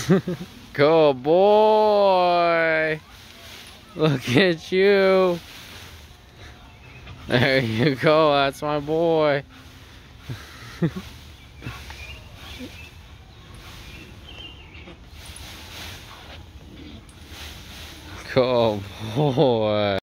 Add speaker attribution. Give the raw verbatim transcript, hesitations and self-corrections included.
Speaker 1: Good boy. Look at you. There you go. That's my boy. Good boy.